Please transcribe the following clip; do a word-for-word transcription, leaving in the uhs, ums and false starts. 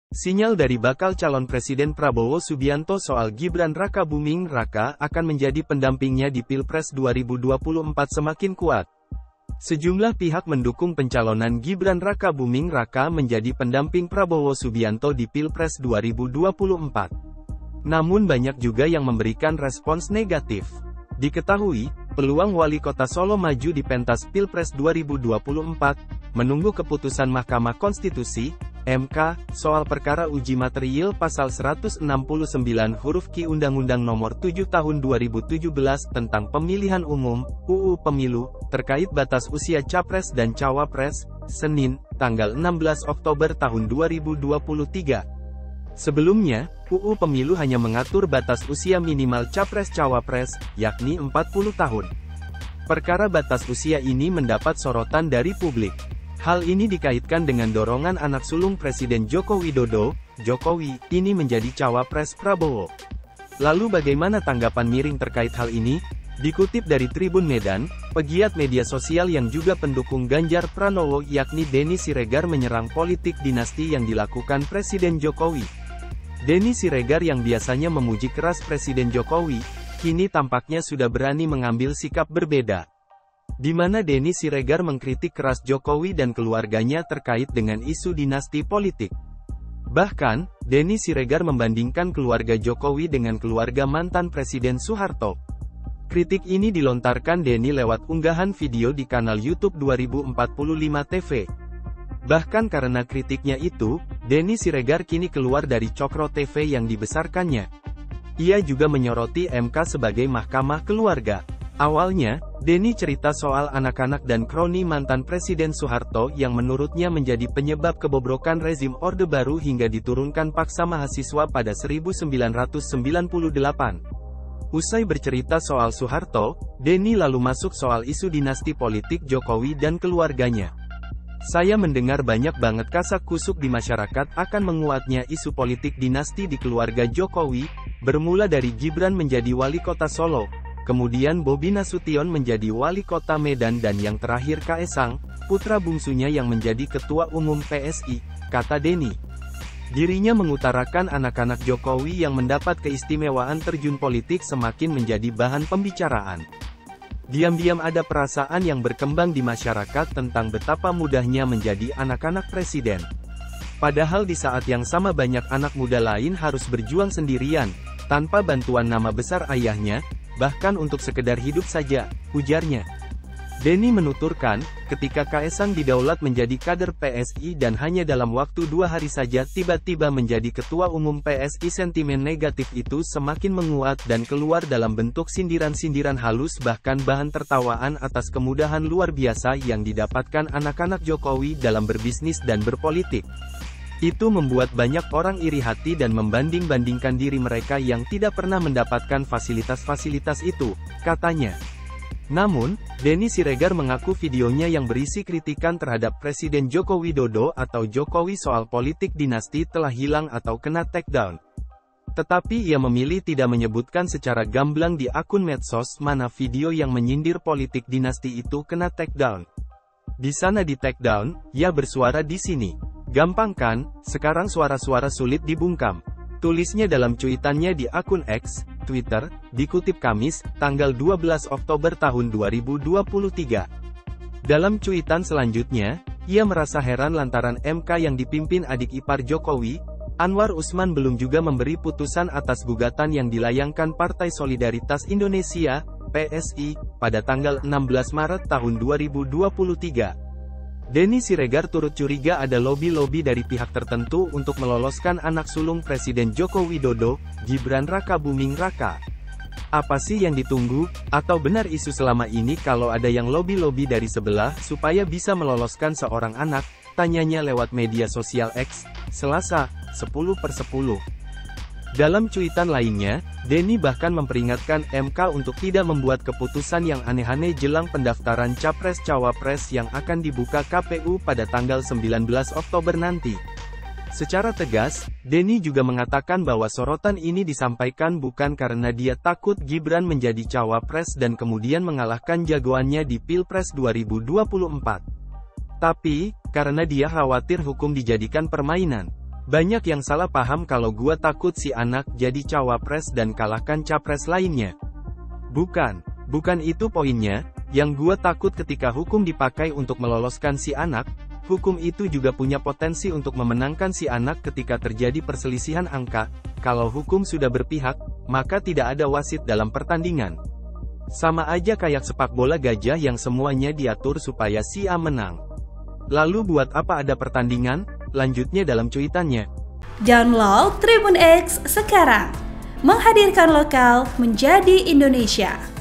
Sinyal dari bakal calon Presiden Prabowo Subianto soal Gibran Rakabuming Raka akan menjadi pendampingnya di Pilpres dua ribu dua puluh empat semakin kuat. Sejumlah pihak mendukung pencalonan Gibran Rakabuming Raka menjadi pendamping Prabowo Subianto di Pilpres dua ribu dua puluh empat. Namun banyak juga yang memberikan respons negatif. Diketahui, peluang wali kota Solo maju di pentas Pilpres dua ribu dua puluh empat, menunggu keputusan Mahkamah Konstitusi, M K, soal perkara uji material pasal seratus enam puluh sembilan huruf Q Undang-Undang Nomor tujuh Tahun dua ribu tujuh belas tentang Pemilihan Umum, U U Pemilu, terkait batas usia Capres dan Cawapres, Senin, tanggal enam belas Oktober tahun dua ribu dua puluh tiga. Sebelumnya, U U Pemilu hanya mengatur batas usia minimal Capres-Cawapres, yakni empat puluh tahun. Perkara batas usia ini mendapat sorotan dari publik. Hal ini dikaitkan dengan dorongan anak sulung Presiden Joko Widodo, Jokowi, ini menjadi Cawapres Prabowo. Lalu bagaimana tanggapan miring terkait hal ini? Dikutip dari Tribun Medan, pegiat media sosial yang juga pendukung Ganjar Pranowo yakni Denny Siregar menyerang politik dinasti yang dilakukan Presiden Jokowi. Denny Siregar yang biasanya memuji keras Presiden Jokowi, kini tampaknya sudah berani mengambil sikap berbeda. Di mana Denny Siregar mengkritik keras Jokowi dan keluarganya terkait dengan isu dinasti politik. Bahkan, Denny Siregar membandingkan keluarga Jokowi dengan keluarga mantan Presiden Soeharto. Kritik ini dilontarkan Denny lewat unggahan video di kanal YouTube dua ribu empat puluh lima T V. Bahkan karena kritiknya itu, Denny Siregar kini keluar dari Cokro T V yang dibesarkannya. Ia juga menyoroti M K sebagai mahkamah keluarga. Awalnya, Denny cerita soal anak-anak dan kroni mantan Presiden Soeharto yang menurutnya menjadi penyebab kebobrokan rezim Orde Baru hingga diturunkan paksa mahasiswa pada seribu sembilan ratus sembilan puluh delapan. Usai bercerita soal Soeharto, Denny lalu masuk soal isu dinasti politik Jokowi dan keluarganya. Saya mendengar banyak banget kasak kusuk di masyarakat akan menguatnya isu politik dinasti di keluarga Jokowi, bermula dari Gibran menjadi wali kota Solo, kemudian Bobi Nasution menjadi wali kota Medan dan yang terakhir Kaesang, putra bungsunya yang menjadi ketua umum P S I, kata Denny. Dirinya mengutarakan anak-anak Jokowi yang mendapat keistimewaan terjun politik semakin menjadi bahan pembicaraan. Diam-diam ada perasaan yang berkembang di masyarakat tentang betapa mudahnya menjadi anak-anak presiden. Padahal di saat yang sama banyak anak muda lain harus berjuang sendirian, tanpa bantuan nama besar ayahnya, bahkan untuk sekedar hidup saja, ujarnya. Denny menuturkan, ketika Kaesang didaulat menjadi kader P S I dan hanya dalam waktu dua hari saja tiba-tiba menjadi ketua umum P S I, sentimen negatif itu semakin menguat dan keluar dalam bentuk sindiran-sindiran halus bahkan bahan tertawaan atas kemudahan luar biasa yang didapatkan anak-anak Jokowi dalam berbisnis dan berpolitik. Itu membuat banyak orang iri hati dan membanding-bandingkan diri mereka yang tidak pernah mendapatkan fasilitas-fasilitas itu, katanya. Namun, Denny Siregar mengaku videonya yang berisi kritikan terhadap Presiden Joko Widodo atau Jokowi soal politik dinasti telah hilang atau kena takedown. Tetapi ia memilih tidak menyebutkan secara gamblang di akun medsos mana video yang menyindir politik dinasti itu kena takedown. Di sana di takedown, ia bersuara di sini. Gampang kan, sekarang suara-suara sulit dibungkam. Tulisnya dalam cuitannya di akun X, Twitter, dikutip Kamis, tanggal dua belas Oktober tahun dua ribu dua puluh tiga. Dalam cuitan selanjutnya, ia merasa heran lantaran M K yang dipimpin adik ipar Jokowi, Anwar Usman belum juga memberi putusan atas gugatan yang dilayangkan Partai Solidaritas Indonesia, P S I, pada tanggal enam belas Maret tahun dua ribu dua puluh tiga. Denny Siregar turut curiga ada lobi-lobi dari pihak tertentu untuk meloloskan anak sulung Presiden Joko Widodo, Gibran Rakabuming Raka. Apa sih yang ditunggu? Atau benar isu selama ini kalau ada yang lobi-lobi dari sebelah supaya bisa meloloskan seorang anak? Tanyanya lewat media sosial X, Selasa, sepuluh per sepuluh. Dalam cuitan lainnya, Denny bahkan memperingatkan M K untuk tidak membuat keputusan yang aneh-aneh jelang pendaftaran Capres-Cawapres yang akan dibuka K P U pada tanggal sembilan belas Oktober nanti. Secara tegas, Denny juga mengatakan bahwa sorotan ini disampaikan bukan karena dia takut Gibran menjadi Cawapres dan kemudian mengalahkan jagoannya di Pilpres dua ribu dua puluh empat. Tapi, karena dia khawatir hukum dijadikan permainan. Banyak yang salah paham kalau gua takut si anak jadi cawapres dan kalahkan capres lainnya. Bukan, bukan itu poinnya. Yang gua takut ketika hukum dipakai untuk meloloskan si anak, hukum itu juga punya potensi untuk memenangkan si anak ketika terjadi perselisihan angka. Kalau hukum sudah berpihak, maka tidak ada wasit dalam pertandingan. Sama aja kayak sepak bola gajah yang semuanya diatur supaya si A menang. Lalu buat apa ada pertandingan? Lanjutnya dalam cuitannya. Download Tribun X sekarang. Menghadirkan lokal menjadi Indonesia.